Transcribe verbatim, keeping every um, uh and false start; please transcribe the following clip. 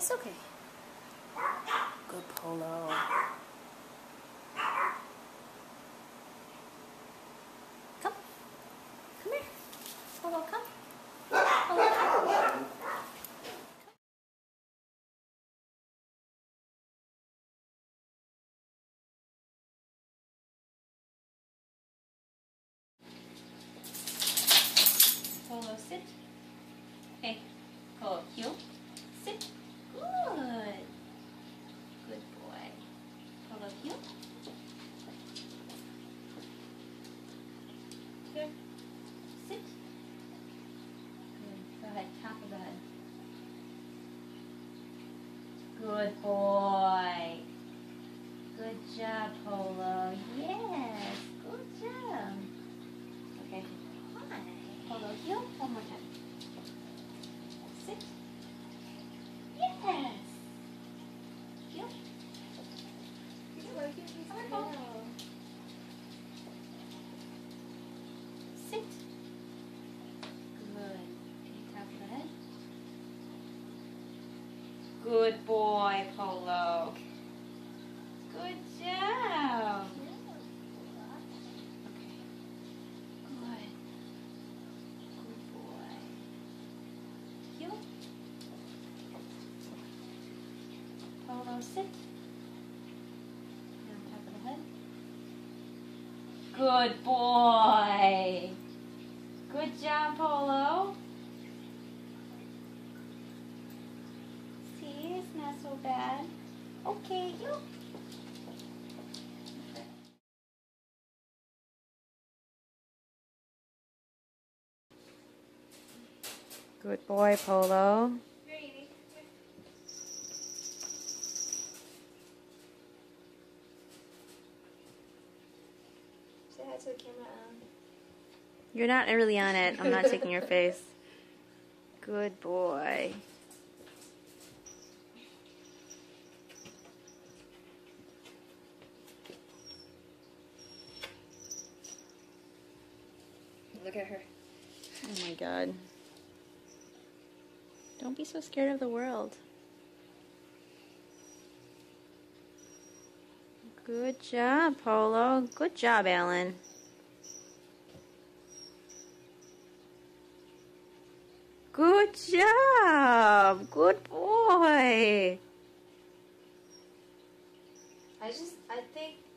It's okay. Good Polo. Come. Come here. Polo, come. Polo, come. Polo, sit. Hey, Polo, heel. Sit. Good. Good boy. Polo, heel. Here. Sit. Good. Go ahead. Top of the head. Good boy. Good job, Polo. Yes. Good job. Okay. Hi. Polo, heel. One more time. Sit. Yes. Heel. Come on, Polo. Sit. Good. Top of the head. Good boy, Polo. Good job. Okay. Good. Good boy. Heel. Polo, sit. Down top of the head. Good boy. Good job, Polo. See, it's not so bad. Okay, you. Good boy, Polo. Say hi to the camera. Um. You're not really on it. I'm not taking your face. Good boy. Look at her. Oh my God. Don't be so scared of the world. Good job, Polo. Good job, Alan. Good job. Good boy. I just, I think